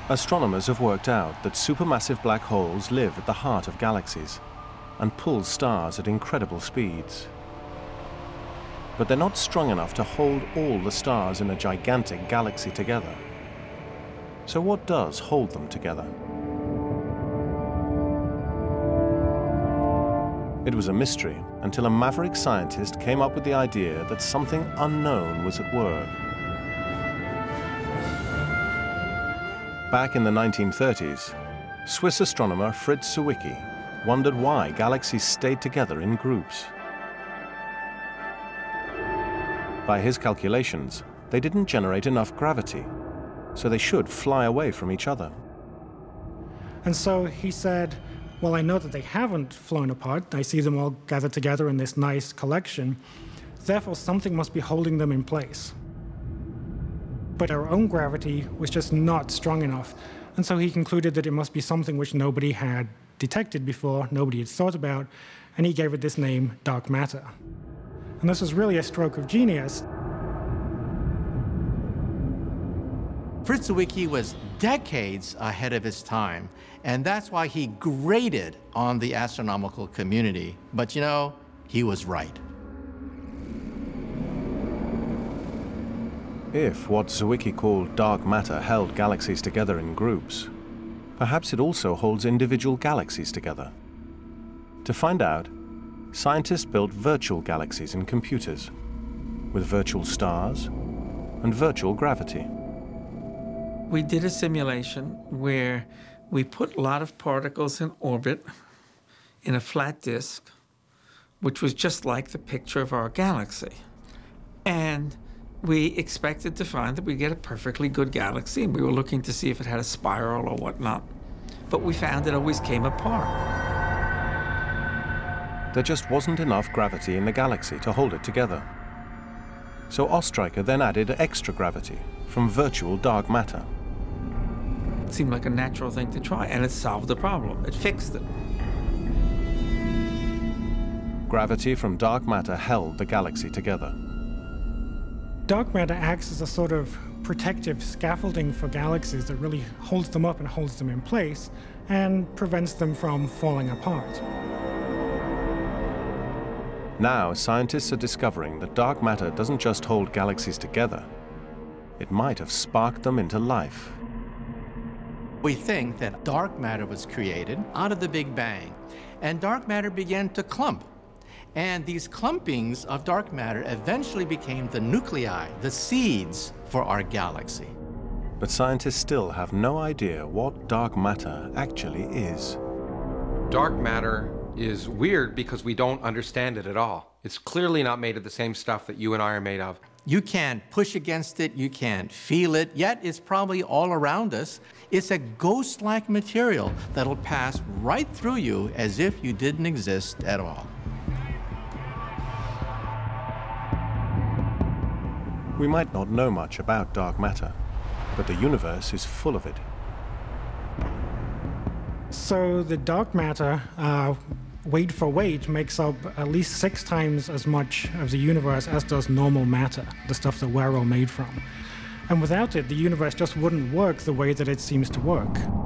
Astronomers have worked out that supermassive black holes live at the heart of galaxies and pull stars at incredible speeds. But they're not strong enough to hold all the stars in a gigantic galaxy together. So what does hold them together? It was a mystery until a maverick scientist came up with the idea that something unknown was at work. Back in the 1930s, Swiss astronomer Fritz Zwicky wondered why galaxies stayed together in groups. By his calculations, they didn't generate enough gravity, so they should fly away from each other. And so he said, well, I know that they haven't flown apart. I see them all gathered together in this nice collection. Therefore, something must be holding them in place. But our own gravity was just not strong enough. And so he concluded that it must be something which nobody had detected before, nobody had thought about, and he gave it this name, dark matter. And this was really a stroke of genius. Fritz Zwicky was decades ahead of his time, and that's why he grated on the astronomical community. But you know, he was right. If what Zwicky called dark matter held galaxies together in groups, perhaps it also holds individual galaxies together. To find out, scientists built virtual galaxies in computers, with virtual stars and virtual gravity. We did a simulation where we put a lot of particles in orbit in a flat disk, which was just like the picture of our galaxy. And we expected to find that we get a perfectly good galaxy, and we were looking to see if it had a spiral or whatnot. But we found it always came apart. There just wasn't enough gravity in the galaxy to hold it together. So Oestreicher then added extra gravity from virtual dark matter. It seemed like a natural thing to try, and it solved the problem. It fixed it. Gravity from dark matter held the galaxy together. Dark matter acts as a sort of protective scaffolding for galaxies that really holds them up and holds them in place and prevents them from falling apart. Now, scientists are discovering that dark matter doesn't just hold galaxies together. It might have sparked them into life. We think that dark matter was created out of the Big Bang, and dark matter began to clump. And these clumpings of dark matter eventually became the nuclei, the seeds for our galaxy. But scientists still have no idea what dark matter actually is. Dark matter is weird because we don't understand it at all. It's clearly not made of the same stuff that you and I are made of. You can't push against it, you can't feel it, yet it's probably all around us. It's a ghost-like material that'll pass right through you as if you didn't exist at all. We might not know much about dark matter, but the universe is full of it. So the dark matter, weight for weight, makes up at least 6 times as much of the universe as does normal matter, the stuff that we're all made from. And without it, the universe just wouldn't work the way that it seems to work.